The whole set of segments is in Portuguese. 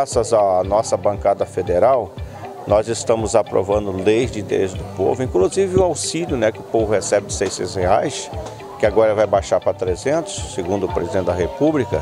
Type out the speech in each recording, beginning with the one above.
graças à nossa bancada federal, nós estamos aprovando leis de interesse do povo, inclusive o auxílio, né, que o povo recebe de R$600, que agora vai baixar para 300, segundo o presidente da República.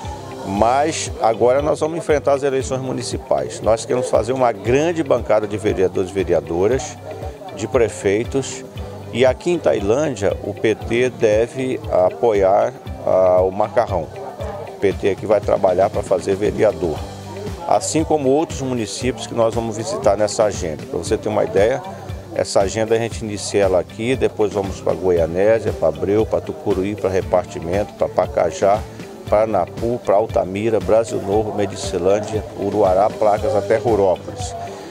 Mas agora nós vamos enfrentar as eleições municipais. Nós queremos fazer uma grande bancada de vereadores e vereadoras, de prefeitos. E aqui em Tailândia, o PT deve apoiar o Macarrão. O PT aqui vai trabalhar para fazer vereador. Assim como outros municípios que nós vamos visitar nessa agenda. Para você ter uma ideia, essa agenda a gente inicia ela aqui, depois vamos para Goianésia, para Abreu, para Tucuruí, para Repartimento, para Pacajá, para Napu, para Altamira, Brasil Novo, Medicilândia, Uruará, Placas até Rurópolis.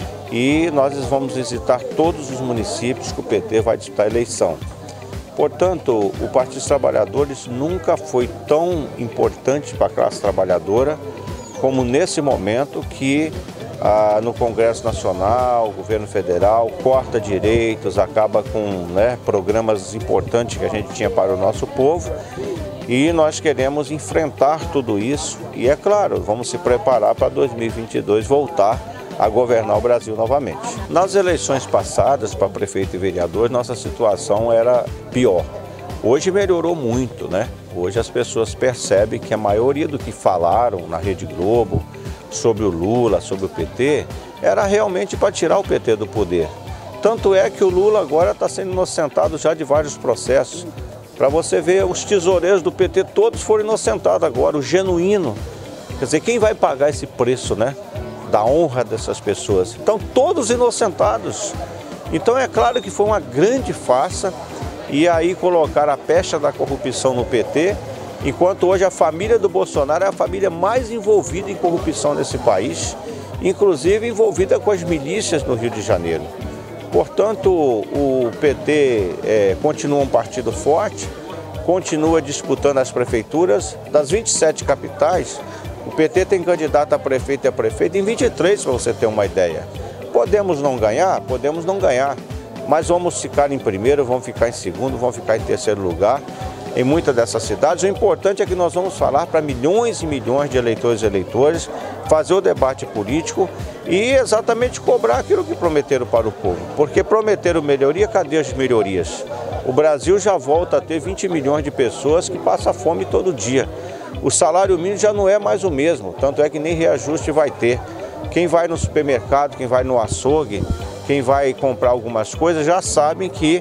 E nós vamos visitar todos os municípios que o PT vai disputar a eleição. Portanto, o Partido dos Trabalhadores nunca foi tão importante para a classe trabalhadora como nesse momento que no Congresso Nacional, o governo federal corta direitos, acaba com programas importantes que a gente tinha para o nosso povo. E nós queremos enfrentar tudo isso e, é claro, vamos se preparar para 2022 voltar a governar o Brasil novamente. Nas eleições passadas para prefeito e vereador, nossa situação era pior. Hoje melhorou muito, né? Hoje as pessoas percebem que a maioria do que falaram na Rede Globo sobre o Lula, sobre o PT, era realmente para tirar o PT do poder. Tanto é que o Lula agora está sendo inocentado já de vários processos. Para você ver, os tesoureiros do PT todos foram inocentados agora, o genuíno. Quer dizer, quem vai pagar esse preço, né? Da honra dessas pessoas? Então, todos inocentados. Então, é claro que foi uma grande farsa. E aí colocaram a pecha da corrupção no PT, enquanto hoje a família do Bolsonaro é a família mais envolvida em corrupção nesse país, inclusive envolvida com as milícias no Rio de Janeiro. Portanto, o PT continua um partido forte, continua disputando as prefeituras. Das 27 capitais, o PT tem candidato a prefeito e a prefeita em 23, para você ter uma ideia. Podemos não ganhar? Podemos não ganhar, mas vamos ficar em primeiro, vamos ficar em segundo, vamos ficar em terceiro lugar em muitas dessas cidades. O importante é que nós vamos falar para milhões e milhões de eleitores e eleitores, fazer o debate político e exatamente cobrar aquilo que prometeram para o povo. Porque prometeram melhoria, cadê as melhorias? O Brasil já volta a ter 20 milhões de pessoas que passam fome todo dia. O salário mínimo já não é mais o mesmo, tanto é que nem reajuste vai ter. Quem vai no supermercado, quem vai no açougue, quem vai comprar algumas coisas já sabem que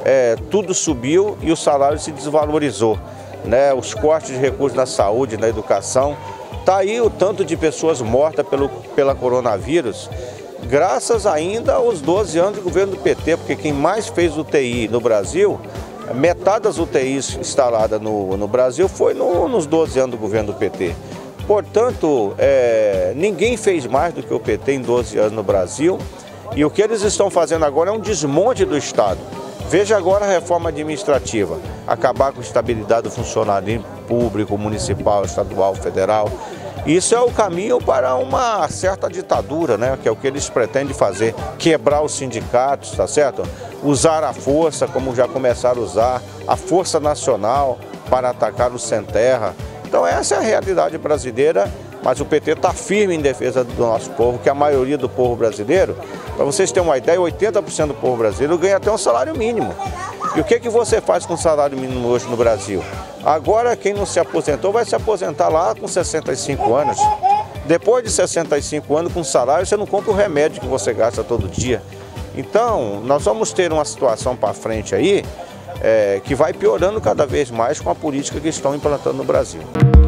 tudo subiu e o salário se desvalorizou, né? Os cortes de recursos na saúde, na educação. Está aí o tanto de pessoas mortas pela coronavírus, graças ainda aos 12 anos de governo do PT, porque quem mais fez UTI no Brasil, metade das UTIs instaladas no Brasil foi nos 12 anos do governo do PT. Portanto, ninguém fez mais do que o PT em 12 anos no Brasil. E o que eles estão fazendo agora é um desmonte do Estado. Veja agora a reforma administrativa, acabar com a estabilidade do funcionário público, municipal, estadual, federal. Isso é o caminho para uma certa ditadura, né? Que é o que eles pretendem fazer, quebrar os sindicatos, tá certo? Usar a força, como já começaram a usar, a força nacional para atacar o sem terra. Então essa é a realidade brasileira. Mas o PT está firme em defesa do nosso povo, que a maioria do povo brasileiro, para vocês terem uma ideia, 80% do povo brasileiro ganha até um salário mínimo. E o que você faz com o salário mínimo hoje no Brasil? Agora quem não se aposentou vai se aposentar lá com 65 anos. Depois de 65 anos com salário, você não compra o remédio que você gasta todo dia. Então, nós vamos ter uma situação para frente aí, que vai piorando cada vez mais com a política que estão implantando no Brasil.